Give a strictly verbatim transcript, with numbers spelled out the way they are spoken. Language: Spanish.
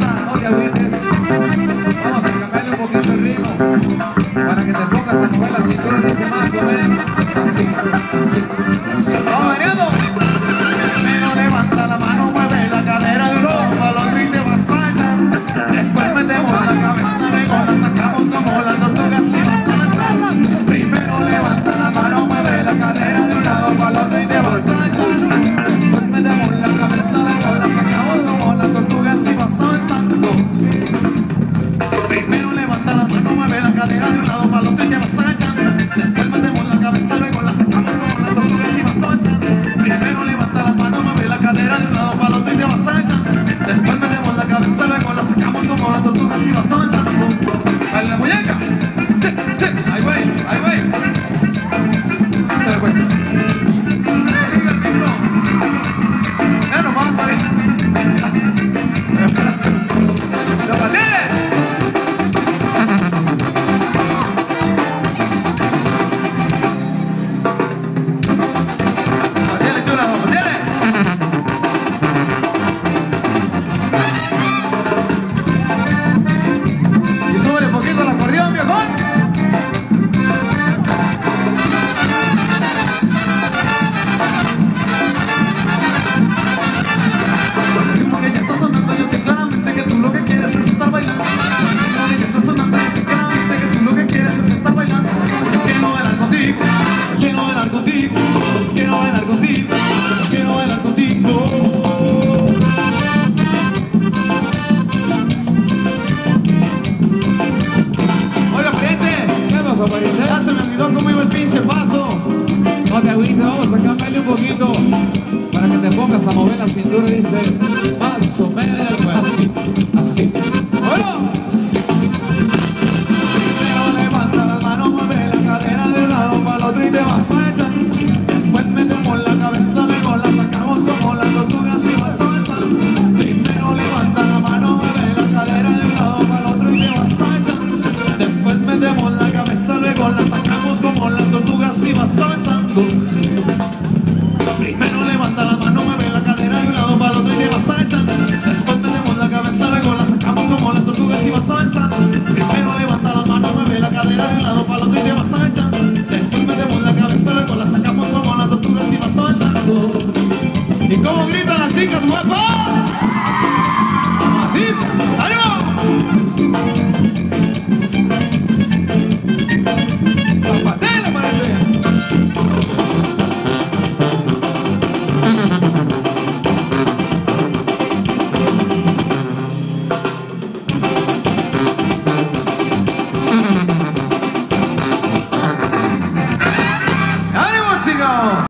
no te agüites. Vamos a cambiarle un poquito el ritmo para que te pongas a mover la cintura, dice más o menos así, así. Vamos variando. Primero levanta la mano, mueve la cadera de un lado para el otro y te vas a echar. Después metemos la cabeza de gol, la sacamos como las tortugas y vas a lanzar. Primero levanta la mano, mueve la cadera de un lado para el otro y te vas a echar. Después metemos la cabeza de gol, la sacamos como las tortugas y vas avanzando. Primero levanta la mano, mueve la cadera de un lado para el otro y te vas a echar. Después metemos la cabeza, luego la sacamos como las tortugas y vas avanzando. Primero levanta la mano, mueve la cadera de un lado para el otro y te vas a echar. Después metemos la cabeza, luego la sacamos como las tortugas y vas avanzando. ¡Dale la muñeca! ¡Sí, sí! ¡Ahí güey! ¡Ahí güey! ¡Dale güey! ¡Ya nomás, padre! ¡La patine! ¡Patine, chula! ¡Patine! Y súbele un poquito el acordeón, viejón. El ritmo que ya está sonando, yo sé claramente que tú lo que quieres es estar bailando. El ritmo que ya está sonando, yo sé claramente que tú lo que quieres es estar bailando. Yo quiero bailar contigo, yo quiero bailar contigo, yo quiero bailar contigo, yo quiero bailar contigo. Oiga, pariente, ¿Qué pasó, pariente? ya se me olvidó cómo iba el pinche paso. No te agüites, vamos a cambiarle un poquito para que te pongas a mover la cintura, dice más o menos así, así. Bueno. Primero levanta la mano, mueve la cadera de un lado para el otro y te vas a echar. Después metemos la cabeza, luego la sacamos como las tortugas y vas a avanzar. Primero levanta la mano, mueve la cadera de un lado para el otro y te vas a echar. Después metemos la cabeza, luego la sacamos como las tortugas y vas avanzando. Primero levanta la mano, mueve la cadera de un lado para el otro y te vas a echar. Después metemos la cabeza, luego la sacamos como las tortugas y vas avanzando. Primero levanta la mano, mueve la cadera de un lado para el otro y te vas a echar. Después metemos la cabeza, luego la sacamos como las tortugas y vas avanzando. ¿Y cómo gritan las chicas guapas?